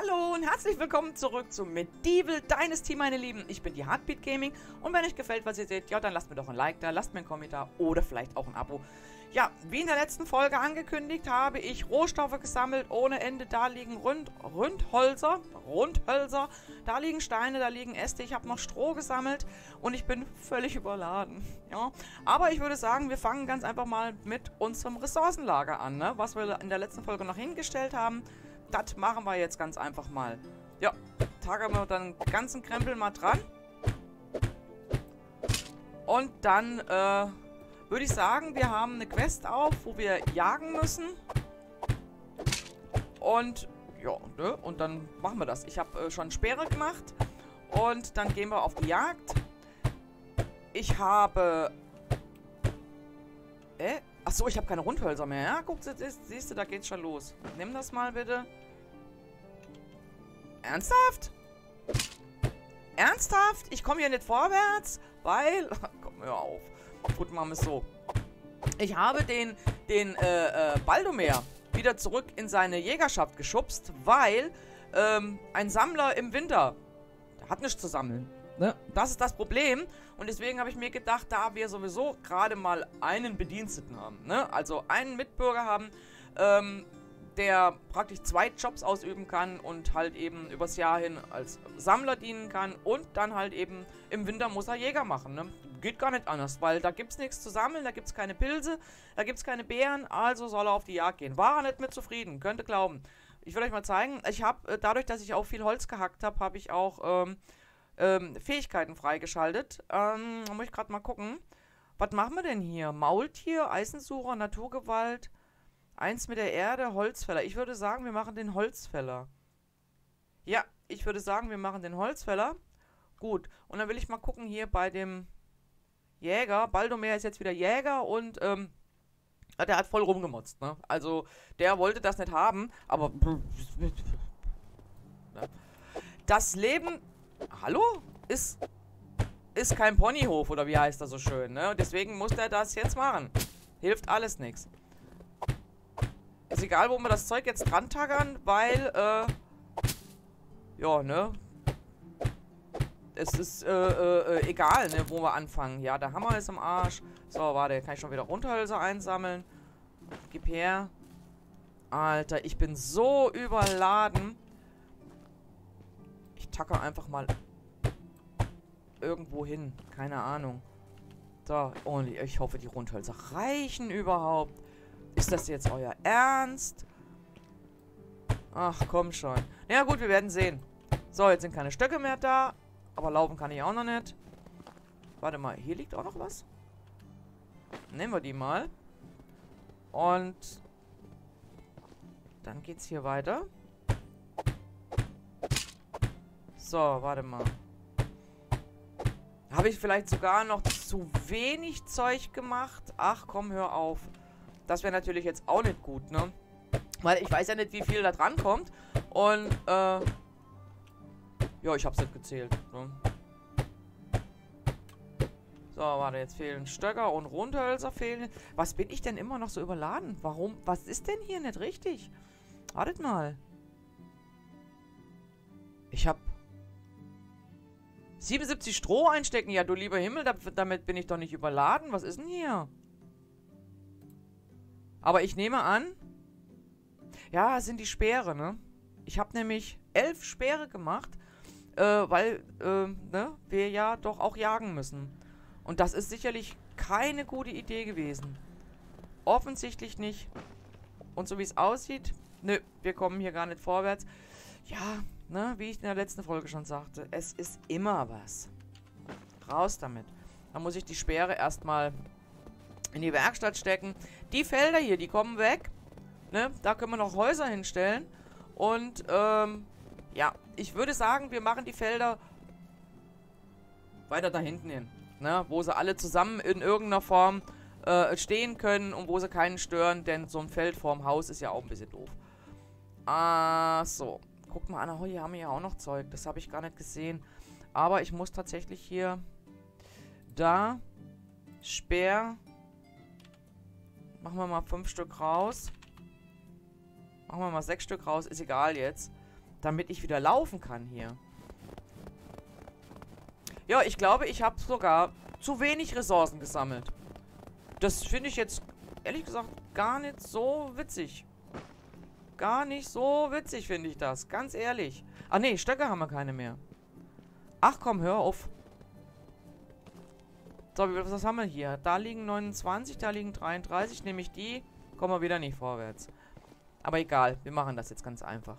Hallo und herzlich willkommen zurück zu Medieval Dynasty, meine Lieben. Ich bin die Heartbeat Gaming und wenn euch gefällt, was ihr seht, ja, dann lasst mir doch ein Like da, lasst mir einen Kommentar oder vielleicht auch ein Abo. Ja, wie in der letzten Folge angekündigt, habe ich Rohstoffe gesammelt ohne Ende. Da liegen Rundhölzer, da liegen Steine, da liegen Äste. Ich habe noch Stroh gesammelt und ich bin völlig überladen. Ja, aber ich würde sagen, wir fangen ganz einfach mal mit unserem Ressourcenlager an, ne? Was wir in der letzten Folge noch hingestellt haben. Das machen wir jetzt ganz einfach mal. Ja, tagen wir dann den ganzen Krempel mal dran. Und dann, würde ich sagen, wir haben eine Quest auf, wo wir jagen müssen. Und, ja, ne? Und dann machen wir das. Ich habe schon Speere gemacht. Und dann gehen wir auf die Jagd. Ich habe... Achso, ich habe keine Rundhölzer mehr. Ja, guck, siehst du, da geht's schon los. Nimm das mal bitte. Ernsthaft? Ernsthaft? Ich komme hier nicht vorwärts, weil... Komm, hör auf. Gut, machen wir es so. Ich habe den Baldomer wieder zurück in seine Jägerschaft geschubst, weil ein Sammler im Winter, der hat nichts zu sammeln. Ne? Das ist das Problem. Und deswegen habe ich mir gedacht, da wir sowieso gerade mal einen Bediensteten haben, ne? Also einen Mitbürger haben, der praktisch 2 Jobs ausüben kann und halt eben übers Jahr hin als Sammler dienen kann und dann halt eben im Winter muss er Jäger machen, ne? Geht gar nicht anders, weil da gibt es nichts zu sammeln, da gibt es keine Pilze, da gibt es keine Beeren, also soll er auf die Jagd gehen. War er nicht mit zufrieden, könnt ihr glauben. Ich will euch mal zeigen, ich habe, dadurch, dass ich auch viel Holz gehackt habe, habe ich auch, Fähigkeiten freigeschaltet. Muss ich gerade mal gucken. Was machen wir denn hier? Maultier, Eisensucher, Naturgewalt, 1 mit der Erde, Holzfäller. Ich würde sagen, wir machen den Holzfäller. Ja, ich würde sagen, wir machen den Holzfäller. Gut, und dann will ich mal gucken hier bei dem Jäger. Baldomer ist jetzt wieder Jäger und, der hat voll rumgemotzt, ne? Also, der wollte das nicht haben, aber... Das Leben... Hallo? Ist kein Ponyhof, oder wie heißt das so schön, ne? Deswegen muss der das jetzt machen. Hilft alles nichts. Ist egal, wo wir das Zeug jetzt dran taggern, weil, ja, ne? Es ist, egal, ne, wo wir anfangen. Ja, der Hammer ist im Arsch. So, warte, kann ich schon wieder Rundhölzer einsammeln. Gib her. Alter, ich bin so überladen. Ich tacke einfach mal irgendwo hin. Keine Ahnung. So, und ich hoffe, die Rundhölzer reichen überhaupt. Ist das jetzt euer Ernst? Ach, komm schon. Na ja, gut, wir werden sehen. So, jetzt sind keine Stöcke mehr da. Aber laufen kann ich auch noch nicht. Warte mal, hier liegt auch noch was. Nehmen wir die mal. Und dann geht's hier weiter. So, warte mal. Habe ich vielleicht sogar noch zu wenig Zeug gemacht? Ach komm, hör auf. Das wäre natürlich jetzt auch nicht gut, ne? Weil ich weiß ja nicht, wie viel da dran kommt. Und, ja, ich hab's nicht gezählt, ne? So, warte, jetzt fehlen Stöcker und Rundhölzer fehlen. Was bin ich denn immer noch so überladen? Warum? Was ist denn hier nicht richtig? Wartet mal. Ich hab 77 Stroh einstecken. Ja, du lieber Himmel, damit bin ich doch nicht überladen. Was ist denn hier? Aber ich nehme an... Ja, es sind die Speere, ne? Ich habe nämlich 11 Speere gemacht, weil, ne, wir ja doch auch jagen müssen. Und das ist sicherlich keine gute Idee gewesen. Offensichtlich nicht. Und so wie es aussieht, nö, wir kommen hier gar nicht vorwärts. Ja, ne, wie ich in der letzten Folge schon sagte, es ist immer was. Raus damit. Dann muss ich die Speere erstmal in die Werkstatt stecken. Die Felder hier, die kommen weg. Ne, da können wir noch Häuser hinstellen. Und, ja, ich würde sagen, wir machen die Felder weiter da hinten hin. Ne, wo sie alle zusammen in irgendeiner Form stehen können und wo sie keinen stören, denn so ein Feld vorm Haus ist ja auch ein bisschen doof. So. Guck mal an, oh, hier haben wir ja auch noch Zeug. Das habe ich gar nicht gesehen. Aber ich muss tatsächlich hier da Speer. Machen wir mal 5 Stück raus. Machen wir mal 6 Stück raus. Ist egal jetzt. damit ich wieder laufen kann hier. Ja, ich glaube, ich habe sogar zu wenig Ressourcen gesammelt. Das finde ich jetzt, ehrlich gesagt, gar nicht so witzig. Gar nicht so witzig, finde ich das. Ganz ehrlich. Ah, nee, Stöcke haben wir keine mehr. Ach komm, hör auf. So, was haben wir hier? Da liegen 29, da liegen 33. Nehme ich die, kommen wir wieder nicht vorwärts. Aber egal, wir machen das jetzt ganz einfach.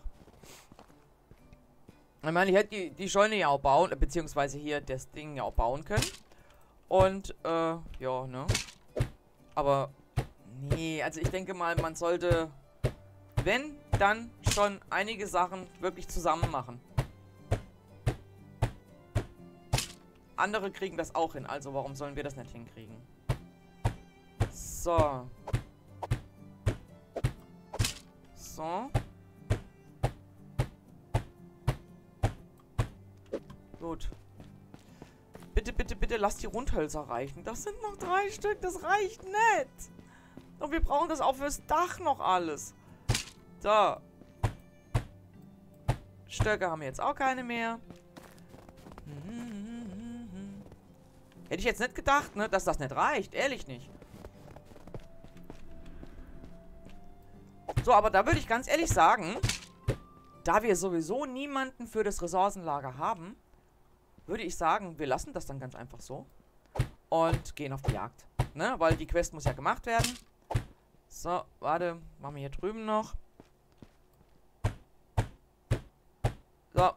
Ich meine, ich hätte die Scheune ja auch bauen, beziehungsweise hier das Ding ja auch bauen können. Und, ja, ne? Aber, nee, also ich denke mal, man sollte, wenn, dann schon einige Sachen wirklich zusammen machen. Andere kriegen das auch hin, also warum sollen wir das nicht hinkriegen? So. So. Gut. Bitte, bitte, bitte, lasst die Rundhölzer reichen. Das sind noch 3 Stück, das reicht nicht. Und wir brauchen das auch fürs Dach noch alles. So. Stöcke haben wir jetzt auch keine mehr. Hätte ich jetzt nicht gedacht, ne, dass das nicht reicht. Ehrlich nicht. So, aber da würde ich ganz ehrlich sagen, da wir sowieso niemanden für das Ressourcenlager haben, würde ich sagen, wir lassen das dann ganz einfach so. Und gehen auf die Jagd. Ne, weil die Quest muss ja gemacht werden. So, warte, machen wir hier drüben noch. So.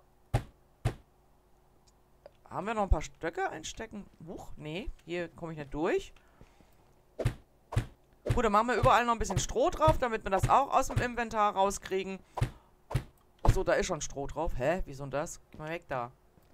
Haben wir noch ein paar Stöcke einstecken? Huch, nee, hier komme ich nicht durch. Gut, dann machen wir überall noch ein bisschen Stroh drauf, damit wir das auch aus dem Inventar rauskriegen. Achso, da ist schon Stroh drauf. Hä? Wieso denn das? Geh mal weg da.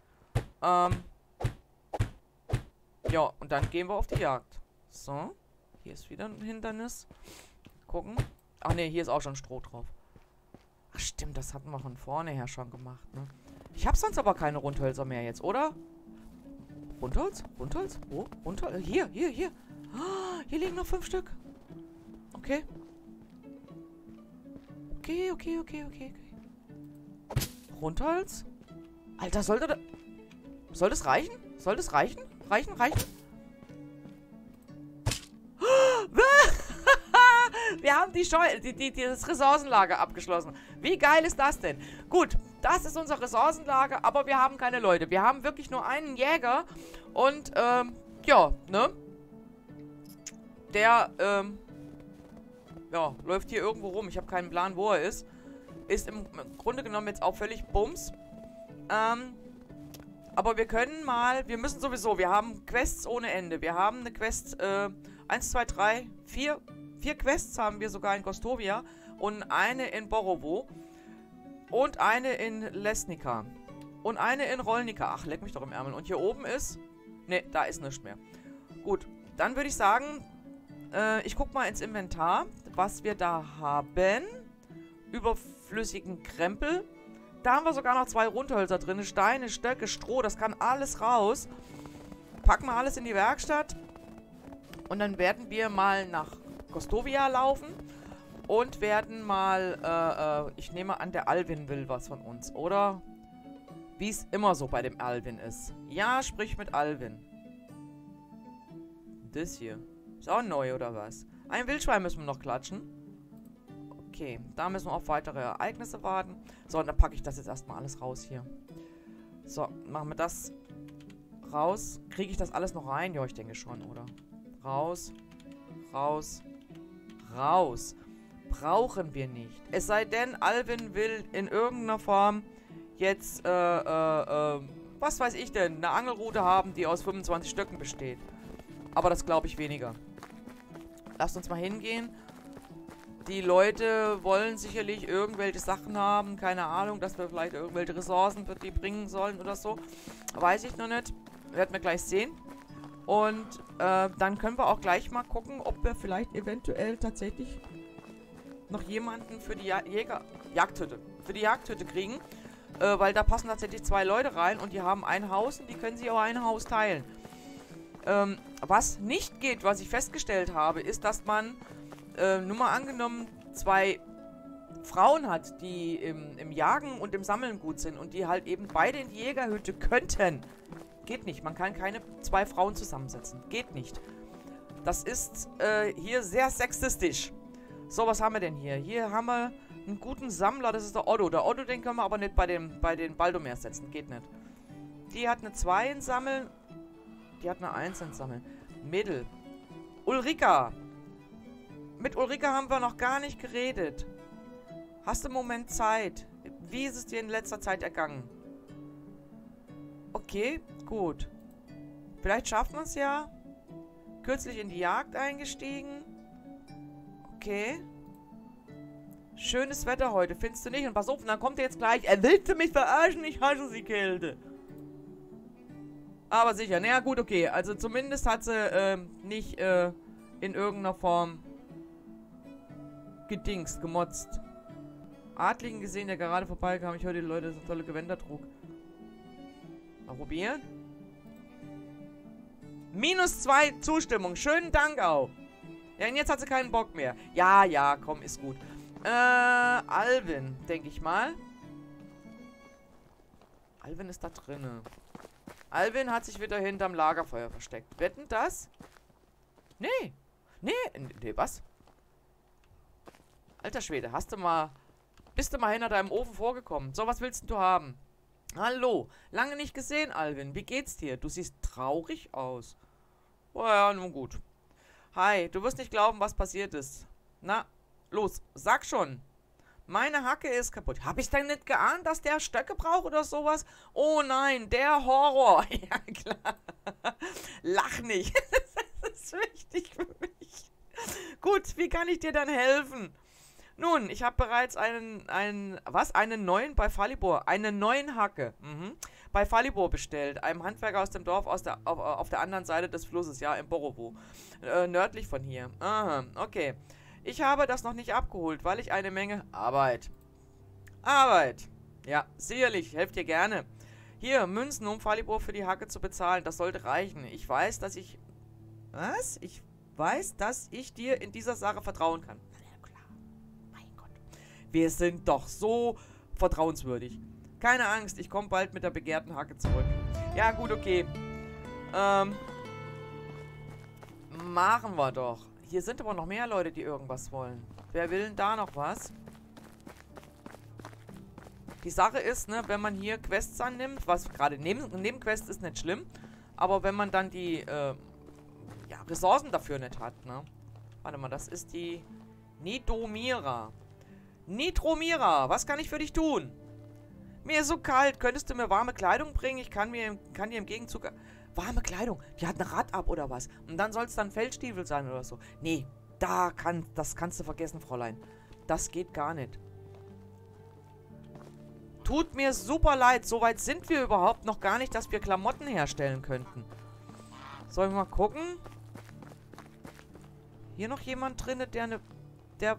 Ja, und dann gehen wir auf die Jagd. So. Hier ist wieder ein Hindernis. Gucken. Ach ne, hier ist auch schon Stroh drauf. Ach stimmt, das hatten wir von vorne her schon gemacht, ne? Ich habe sonst aber keine Rundhölzer mehr jetzt, oder? Rundholz? Rundholz? Wo? Rundholz? Hier, hier, hier. Ah, hier liegen noch 5 Stück. Okay. Okay, okay, okay, okay, okay. Rundholz? Alter, sollte das... Soll das reichen? Soll das reichen? Reichen? Wir haben das Ressourcenlager abgeschlossen. Wie geil ist das denn? Gut, das ist unser Ressourcenlager, aber wir haben keine Leute. Wir haben wirklich nur einen Jäger und, ja, ne? Der, ja, läuft hier irgendwo rum. Ich habe keinen Plan, wo er ist. Ist im Grunde genommen jetzt auch völlig Bums. Aber wir können mal, wir müssen sowieso, wir haben Quests ohne Ende. Wir haben eine Quest, 1, 2, 3, 4 Quests haben wir sogar in Gostovia und eine in Borovo und eine in Lesnica und eine in Rolnica. Ach, leck mich doch im Ärmel. Und hier oben ist, ne, da ist nichts mehr. Gut, dann würde ich sagen, ich guck mal ins Inventar, was wir da haben. Überflüssigen Krempel. Da haben wir sogar noch 2 Rundhölzer drin. Steine, Stöcke, Stroh. Das kann alles raus. Packen wir alles in die Werkstatt. Und dann werden wir mal nach Gostovia laufen. Und werden mal, ich nehme an, der Alvin will was von uns, oder? Wie es immer so bei dem Alvin ist. Ja, sprich mit Alvin. Das hier. Ist auch neu, oder was? Ein Wildschwein müssen wir noch klatschen. Okay, da müssen wir auf weitere Ereignisse warten. So, und dann packe ich das jetzt erstmal alles raus hier. So, machen wir das raus. Kriege ich das alles noch rein? Ja, ich denke schon, oder? Raus, raus, raus. Brauchen wir nicht. Es sei denn, Alvin will in irgendeiner Form jetzt, was weiß ich denn, eine Angelrute haben, die aus 25 Stöcken besteht. Aber das glaube ich weniger. Lasst uns mal hingehen. Die Leute wollen sicherlich irgendwelche Sachen haben. Keine Ahnung, dass wir vielleicht irgendwelche Ressourcen für die bringen sollen oder so. Weiß ich noch nicht. Werden wir gleich sehen. Und dann können wir auch gleich mal gucken, ob wir vielleicht eventuell tatsächlich noch jemanden für die Jagdhütte kriegen. Weil da passen tatsächlich 2 Leute rein und die haben ein Haus und die können sich auch ein Haus teilen. Was nicht geht, was ich festgestellt habe, ist, dass man, nur mal angenommen, 2 Frauen hat, die im Jagen und im Sammeln gut sind und die halt eben beide in die Jägerhütte könnten. Geht nicht. Man kann keine 2 Frauen zusammensetzen. Geht nicht. Das ist hier sehr sexistisch. So, was haben wir denn hier? Hier haben wir einen guten Sammler. Das ist der Otto. Der Otto, den können wir aber nicht bei den Baldomer setzen. Geht nicht. Die hat eine 2 in Sammeln. Die hat eine 1 in Sammeln. Mädel. Ulrika. Mit Ulrika haben wir noch gar nicht geredet. Hast du einen Moment Zeit? Wie ist es dir in letzter Zeit ergangen? Okay, gut. Vielleicht schaffen wir es ja. Kürzlich in die Jagd eingestiegen. Okay. Schönes Wetter heute, findest du nicht? Und pass auf, und dann kommt er jetzt gleich. Er willst du mich verarschen? Ich hasse die Kälte. Aber sicher. Naja, gut, okay. Also zumindest hat sie nicht in irgendeiner Form gedingst, gemotzt. Adligen gesehen, der gerade vorbeikam. Ich höre die Leute, so tolle Gewänder trug. Mal probieren. -2 Zustimmung. Schönen Dank auch. Ja, und jetzt hat sie keinen Bock mehr. Ja, ja, komm, ist gut. Alvin, denke ich mal. Alvin ist da drinne. Alvin hat sich wieder hinterm Lagerfeuer versteckt. Wetten das? Nee. Nee, was? Alter Schwede, bist du mal hinter deinem Ofen vorgekommen? So, was willst du haben? Hallo, lange nicht gesehen, Alvin. Wie geht's dir? Du siehst traurig aus. Oh ja, nun gut. Hi, du wirst nicht glauben, was passiert ist. Na, los, sag schon. Meine Hacke ist kaputt. Hab ich denn nicht geahnt, dass der Stöcke braucht oder sowas? Oh nein, der Horror. Ja, klar. Lach nicht. Das ist wichtig für mich. Gut, wie kann ich dir dann helfen? Nun, ich habe bereits einen neuen bei Falibor, einen neuen Hacke, bei Falibor bestellt, einem Handwerker aus dem Dorf auf der anderen Seite des Flusses, ja, im Borovo, nördlich von hier. Aha, okay. Ich habe das noch nicht abgeholt, weil ich eine Menge Arbeit. Ja, sicherlich, helft dir gerne. Hier, Münzen, um Falibor für die Hacke zu bezahlen, das sollte reichen. Ich weiß, dass ich... Was? Ich weiß, dass ich dir in dieser Sache vertrauen kann. Wir sind doch so vertrauenswürdig. Keine Angst, ich komme bald mit der begehrten Hacke zurück. Ja, gut, okay. Machen wir doch. Hier sind aber noch mehr Leute, die irgendwas wollen. Wer will denn da noch was? Die Sache ist, ne, wenn man hier Quests annimmt, was gerade Nebenquests ist nicht schlimm, aber wenn man dann die, ja, Ressourcen dafür nicht hat, ne? Warte mal, das ist die Nidomira. Nitromira, was kann ich für dich tun? Mir ist so kalt, könntest du mir warme Kleidung bringen? Ich kann dir im Gegenzug... Warme Kleidung? Die hat ein Rad ab oder was? Und dann soll es dann Feldstiefel sein oder so. Nee, das kannst du vergessen, Fräulein. Das geht gar nicht. Tut mir super leid, so weit sind wir überhaupt noch gar nicht, dass wir Klamotten herstellen könnten. Sollen wir mal gucken? Hier noch jemand drin, der...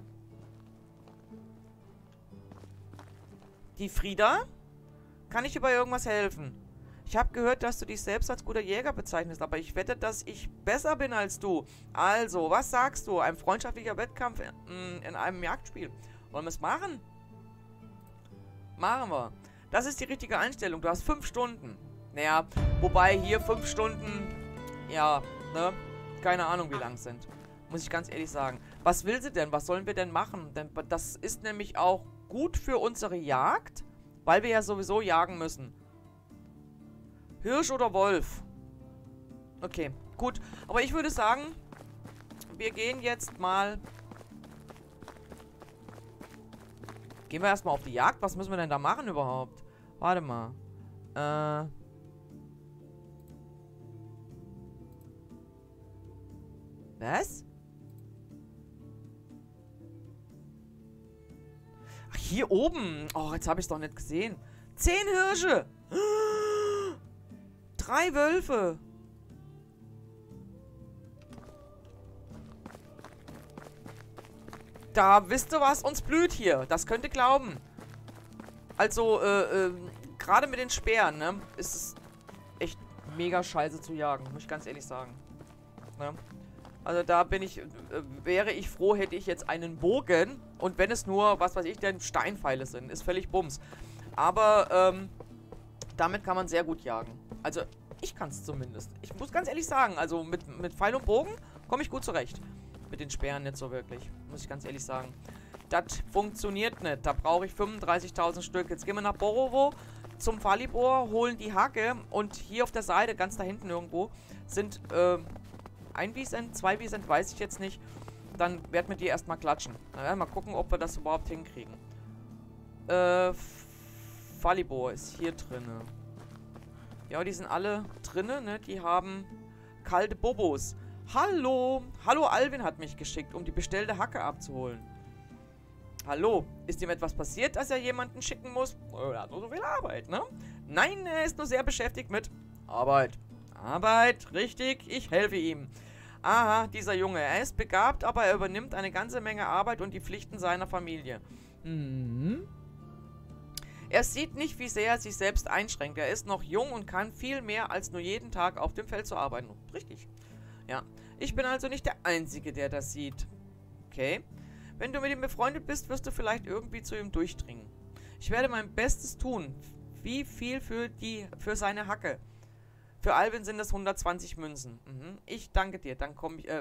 Die Frieda? Kann ich dir bei irgendwas helfen? Ich habe gehört, dass du dich selbst als guter Jäger bezeichnest, aber ich wette, dass ich besser bin als du. Also, was sagst du? Ein freundschaftlicher Wettkampf in einem Jagdspiel. Wollen wir es machen? Machen wir. Das ist die richtige Einstellung. Du hast 5 Stunden. Naja, wobei hier 5 Stunden, ja, ne? Keine Ahnung, wie lang es sind. Muss ich ganz ehrlich sagen. Was will sie denn? Was sollen wir denn machen? Denn das ist nämlich auch gut für unsere Jagd, weil wir ja sowieso jagen müssen. Hirsch oder Wolf? Okay, gut. Aber ich würde sagen, wir gehen jetzt mal... Gehen wir erstmal auf die Jagd? Was müssen wir denn da machen überhaupt? Warte mal. Was? Ach, hier oben. Oh, jetzt habe ich es doch nicht gesehen. 10 Hirsche. 3 Wölfe. Da wisst ihr, was uns blüht hier. Das könnt ihr glauben. Also, gerade mit den Speeren, ne, ist es echt mega scheiße zu jagen. Muss ich ganz ehrlich sagen. Ne? Also da bin ich, wäre ich froh, hätte ich jetzt einen Bogen. Und wenn es nur, was weiß ich, denn Steinpfeile sind, ist völlig Bums. Aber, damit kann man sehr gut jagen. Also, ich kann es zumindest. Ich muss ganz ehrlich sagen, also mit Pfeil und Bogen komme ich gut zurecht. Mit den Speeren nicht so wirklich, muss ich ganz ehrlich sagen. Das funktioniert nicht. Da brauche ich 35.000 Stück. Jetzt gehen wir nach Borovo zum Falibor, holen die Hacke. Und hier auf der Seite, ganz da hinten irgendwo, sind ein Wiesent, 2 Wiesent, weiß ich jetzt nicht. Dann werden wir die erstmal klatschen. Mal gucken, ob wir das überhaupt hinkriegen. Falibor ist hier drinne. Ja, die sind alle drinne, ne? Die haben kalte Bobos. Hallo! Hallo, Alvin hat mich geschickt, um die bestellte Hacke abzuholen. Hallo, ist ihm etwas passiert, dass er jemanden schicken muss? Er hat nur so viel Arbeit, ne? Nein, er ist nur sehr beschäftigt mit Arbeit. Arbeit, richtig, ich helfe ihm. Aha, dieser Junge, er ist begabt, aber er übernimmt eine ganze Menge Arbeit und die Pflichten seiner Familie. Er sieht nicht, wie sehr er sich selbst einschränkt. Er ist noch jung und kann viel mehr, als nur jeden Tag auf dem Feld zu arbeiten. Richtig. Ja, ich bin also nicht der Einzige, der das sieht. Okay. Wenn du mit ihm befreundet bist, wirst du vielleicht irgendwie zu ihm durchdringen. Ich werde mein Bestes tun. Wie viel für seine Hacke? Für Alvin sind das 120 Münzen. Ich danke dir. Dann komme ich,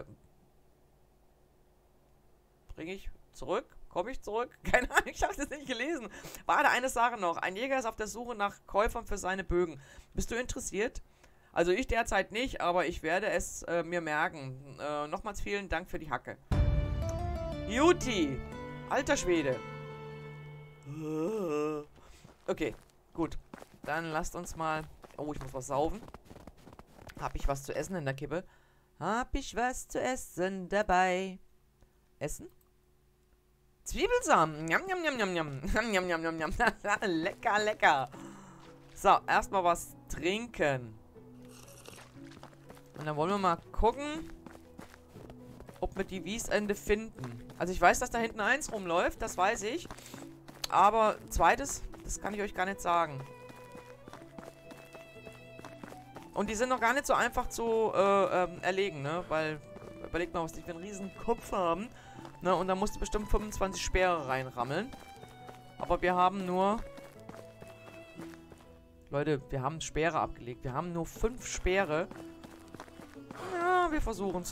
bringe ich zurück? Komme ich zurück? Keine Ahnung, ich habe das nicht gelesen. Warte, eine Sache noch. Ein Jäger ist auf der Suche nach Käufern für seine Bögen. Bist du interessiert? Also ich derzeit nicht, aber ich werde es mir merken. Nochmals vielen Dank für die Hacke. Juti! Alter Schwede. Okay, gut. Dann lasst uns mal... Oh, ich muss was saufen. Hab ich was zu essen in der Kippe? Hab ich was zu essen dabei? Essen? Zwiebelsamen. Njam, njam, njam, njam, njam. Njam, njam, njam, njam. Lecker, lecker. So, erstmal was trinken. Und dann wollen wir mal gucken, ob wir die Wiesende finden. Also ich weiß, dass da hinten eins rumläuft, das weiß ich. Aber zweites, das kann ich euch gar nicht sagen. Und die sind noch gar nicht so einfach zu erlegen, ne? Weil, überlegt mal, was die für einen riesen Kopf haben. Ne? Und da musst du bestimmt 25 Speere reinrammeln. Aber wir haben nur... Leute, wir haben Speere abgelegt. Wir haben nur 5 Speere. Ja, wir versuchen's.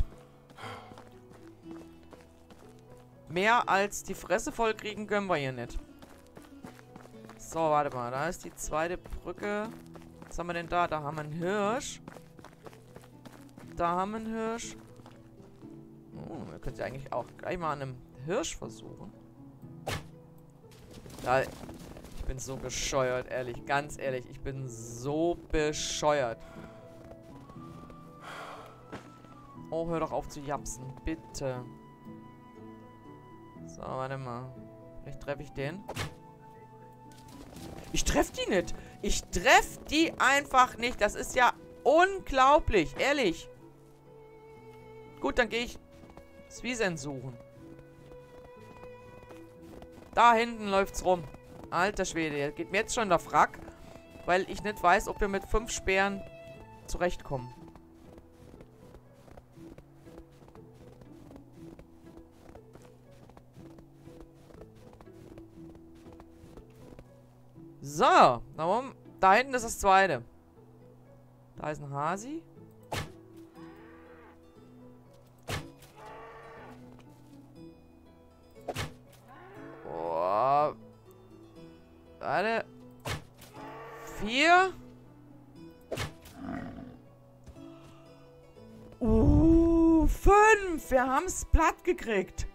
Mehr als die Fresse voll kriegen können wir hier nicht. So, warte mal. Da ist die zweite Brücke. Was haben wir denn da? Da haben wir einen Hirsch. Da haben wir einen Hirsch. Oh, wir können ja eigentlich auch gleich mal an einem Hirsch versuchen. Ja, ich bin so bescheuert, ehrlich. Ganz ehrlich, ich bin so bescheuert. Oh, hör doch auf zu japsen. Bitte. So, warte mal. Vielleicht treffe ich den. Ich treffe die nicht. Ich treffe die einfach nicht. Das ist ja unglaublich. Ehrlich. Gut, dann gehe ich Wiesent suchen. Da hinten läuft's rum. Alter Schwede. Geht mir jetzt schon der Frack. Weil ich nicht weiß, ob wir mit 5 Speeren zurechtkommen. So, da hinten ist das zweite. Da ist ein Hasi. Oh. Warte. 4. 5. Wir haben es platt gekriegt.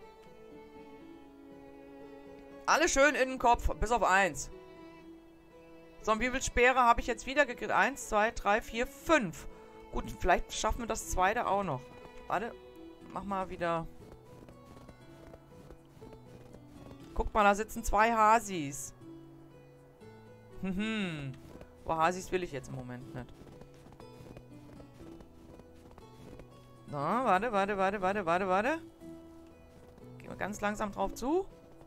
Alle schön in den Kopf, bis auf 1. So, und wie viele Speere habe ich jetzt wieder gekriegt? 1, 2, 3, 4, 5. Gut, vielleicht schaffen wir das zweite auch noch. Warte, mach mal wieder. Guck mal, da sitzen 2 Hasis. Aber Hasis will ich jetzt im Moment nicht. Na, warte. Gehen wir ganz langsam drauf zu.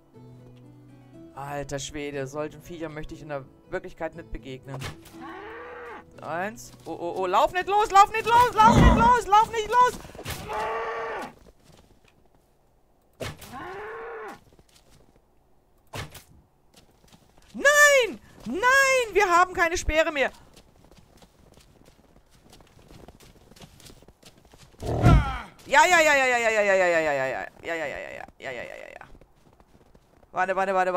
Alter Schwede, solchen Viecher möchte ich in der Wirklichkeit nicht begegnen. 1. Oh, lauf nicht los, lauf nicht los! wir haben keine Speere mehr. Ja. Warte.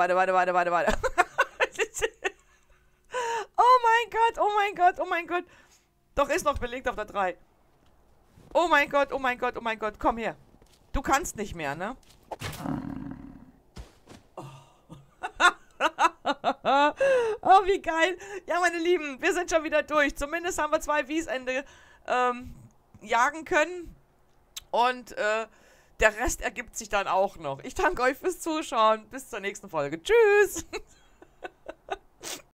Oh mein Gott. Doch, ist noch belegt auf der 3. Oh mein Gott. Komm her. Du kannst nicht mehr, ne? Oh, wie geil. Ja, meine Lieben, wir sind schon wieder durch. Zumindest haben wir 2 Wiesende jagen können. Und der Rest ergibt sich dann auch noch. Ich danke euch fürs Zuschauen. Bis zur nächsten Folge. Tschüss.